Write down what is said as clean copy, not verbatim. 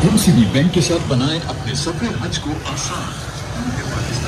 MCB bank के साथ बनाएं अपने सफर हज को आसान।